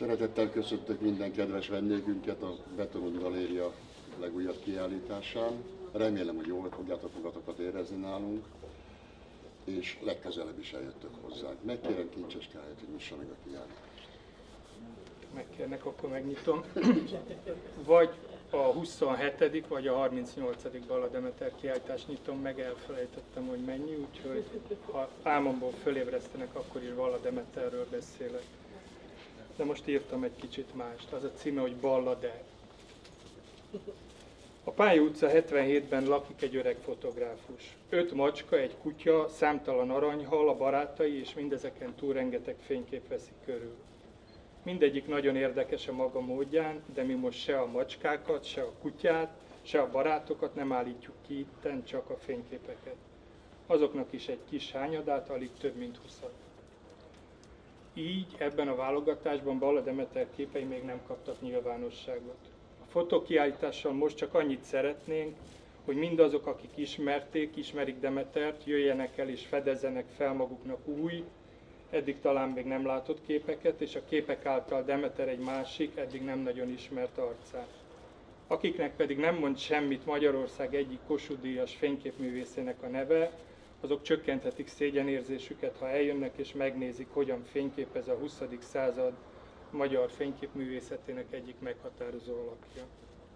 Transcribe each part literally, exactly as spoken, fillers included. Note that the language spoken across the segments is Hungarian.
Szeretettel köszöntök minden kedves vendégünket a Betonút Galéria legújabb kiállításán. Remélem, hogy jól fogjátok magatokat érezni nálunk, és legközelebb is eljöttök hozzánk. Megkérem Kincseskáját, hogy nyissa meg a kiállítást. Megkérnek, akkor megnyitom. Vagy a huszonhetedik vagy a harmincnyolcadik Balla Demeter kiállítást nyitom meg, elfelejtettem, hogy mennyi, úgyhogy ha álmomból fölébresztenek, akkor is Balla Demeterről beszélek. De most írtam egy kicsit mást, az a címe, hogy Balla De. A Pálya utca hetvenhétben lakik egy öreg fotográfus. Öt macska, egy kutya, számtalan aranyhal, a barátai, és mindezeken túl rengeteg fénykép veszi körül. Mindegyik nagyon érdekes a maga módján, de mi most se a macskákat, se a kutyát, se a barátokat nem állítjuk ki itten, csak a fényképeket. Azoknak is egy kis hányadát, alig több mint huszat. Így ebben a válogatásban Balla Demeter képei még nem kaptak nyilvánosságot. A fotókiállítással most csak annyit szeretnénk, hogy mindazok, akik ismerték, ismerik Demetert, jöjjenek el és fedezzenek fel maguknak új, eddig talán még nem látott képeket, és a képek által Demeter egy másik, eddig nem nagyon ismert arcát. Akiknek pedig nem mond semmit Magyarország egyik Kossuth-díjas fényképművészének a neve, azok csökkenthetik szégyenérzésüket, ha eljönnek és megnézik, hogyan fényképez a huszadik század magyar fényképművészetének egyik meghatározó alakja.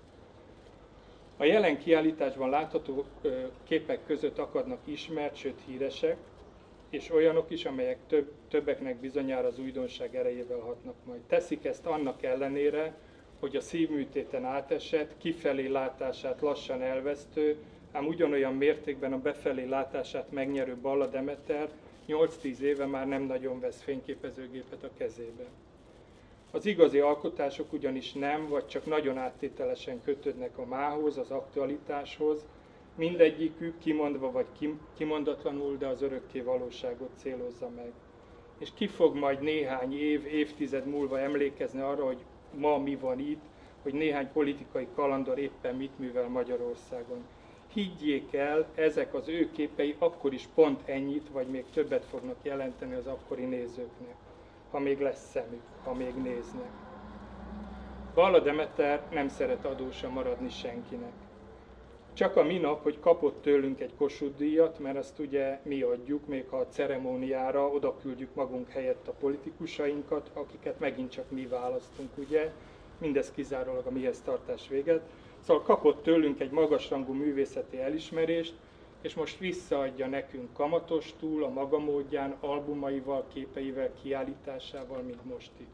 A jelen kiállításban látható képek között akadnak ismert, sőt híresek, és olyanok is, amelyek több, többeknek bizonyára az újdonság erejével hatnak majd. Teszik ezt annak ellenére, hogy a szívműtéten átesett, kifelé látását lassan elvesztő, ám ugyanolyan mértékben a befelé látását megnyerő Balla Demeter nyolc-tíz éve már nem nagyon vesz fényképezőgépet a kezébe. Az igazi alkotások ugyanis nem, vagy csak nagyon áttételesen kötődnek a mához, az aktualitáshoz, mindegyikük kimondva vagy kimondatlanul, de az örökké valóságot célozza meg. És ki fog majd néhány év, évtized múlva emlékezni arra, hogy ma mi van itt, hogy néhány politikai kalandor éppen mit művel Magyarországon. Higgyék el, ezek az ő képei akkor is pont ennyit, vagy még többet fognak jelenteni az akkori nézőknek, ha még lesz szemük, ha még néznek. Balla Demeter nem szeret adósa maradni senkinek. Csak a minap, hogy kapott tőlünk egy Kossuth-díjat, mert azt ugye mi adjuk, még ha a ceremóniára oda küldjük magunk helyett a politikusainkat, akiket megint csak mi választunk, ugye, mindez kizárólag a mihez tartás véget. Szóval kapott tőlünk egy magasrangú művészeti elismerést, és most visszaadja nekünk kamatostul, a maga módján, albumaival, képeivel, kiállításával, mint most itt.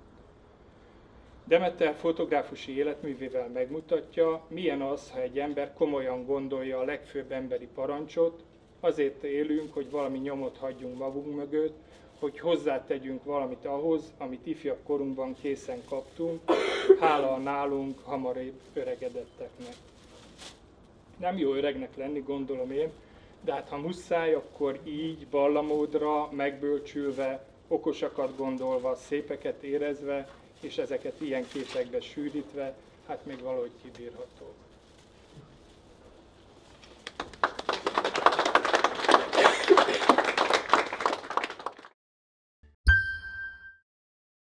Demeter fotográfusi életművével megmutatja, milyen az, ha egy ember komolyan gondolja a legfőbb emberi parancsot, azért élünk, hogy valami nyomot hagyjunk magunk mögött, hogy hozzátegyünk valamit ahhoz, amit ifjabb korunkban készen kaptunk, hála a nálunk hamarabb öregedetteknek. Nem jó öregnek lenni, gondolom én, de hát ha muszáj, akkor így, ballamódra, megbölcsülve, okosakat gondolva, szépeket érezve, és ezeket ilyen képekbe sűrítve, hát még valahogy kibírható.